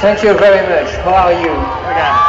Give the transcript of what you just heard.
Thank you very much. How are you? Okay.